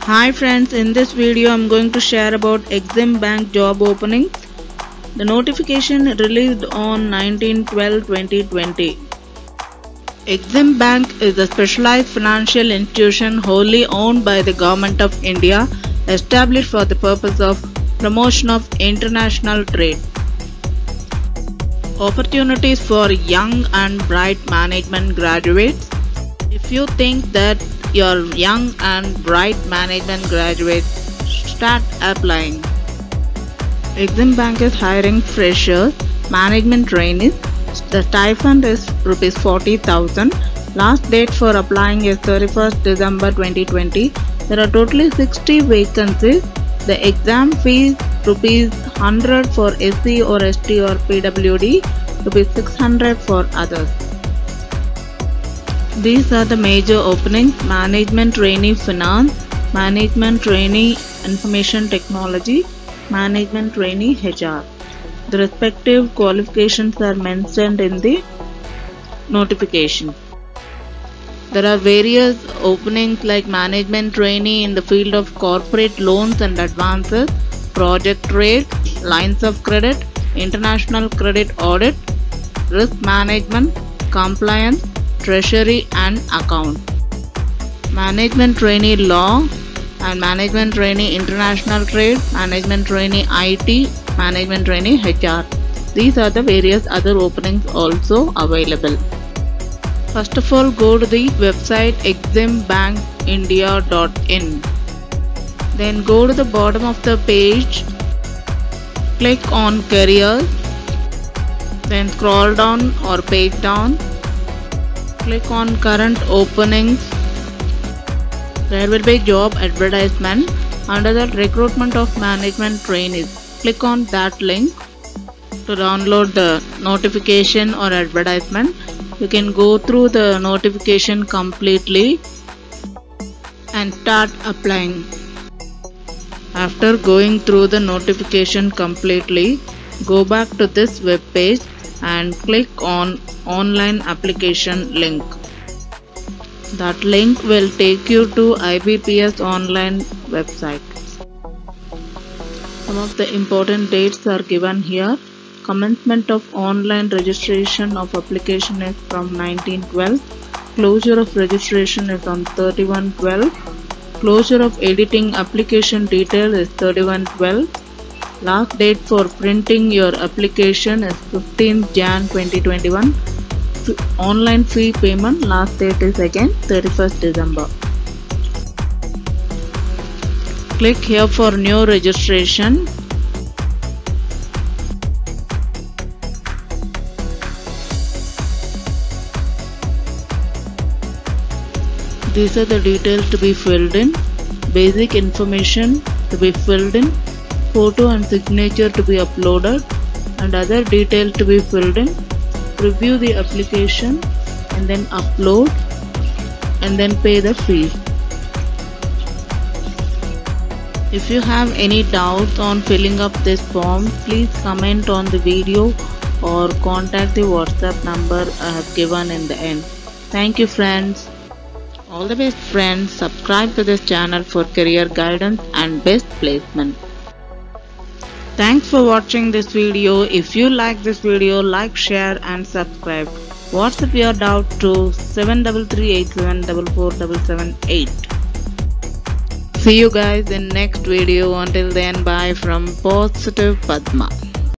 Hi friends, in this video I'm going to share about Exim Bank job openings. The notification released on 19/12/2020. Exim Bank is a specialized financial institution wholly owned by the Government of India, established for the purpose of promotion of international trade. Opportunities for young and bright management graduates. If you think that you're young and bright management graduates, start applying. Exim Bank is hiring freshers, management trainees. The stipend is rupees 40,000. Last date for applying is 31st December 2020. There are totally 60 vacancies. The exam fees rupees 100 for SC or ST or PWD, rupees 600 for others. These are the major openings: Management Trainee Finance, Management Trainee Information Technology, Management Trainee HR. The respective qualifications are mentioned in the notification. There are various openings like Management Trainee in the field of corporate loans and advances, project trade, lines of credit, international credit audit, risk management, compliance, treasury and account. Management Trainee Law and Management Trainee International Trade, Management Trainee IT, Management Trainee HR. These are the various other openings also available. First of all, go to the website eximbankindia.in. Then go to the bottom of the page, click on careers, then scroll down or page down. Click on current openings. There will be job advertisement. Under that, recruitment of management trainees. Click on that link to download the notification or advertisement. You can go through the notification completely and start applying. After going through the notification completely, go back to this web page and click on online application link. That link will take you to IBPS online website. Some of the important dates are given here. Commencement of online registration of application is from 19/12. Closure of registration is on 31/12. Closure of editing application detail is 31/12. Last date for printing your application is 15th Jan 2021. Online fee payment last date is again 31st December. Click here for new registration. These are the details to be filled in. Basic information to be filled in. Photo and signature to be uploaded and other details to be filled in. Review the application and then upload and then pay the fee. If you have any doubts on filling up this form, please comment on the video or contact the WhatsApp number I have given in the end. Thank you friends. All the best friends. Subscribe to this channel for career guidance and best placement. Thanks for watching this video. If you like this video, like, share and subscribe. WhatsApp your doubt to 7338744778. See you guys in next video. Until then, bye from Positive Padma.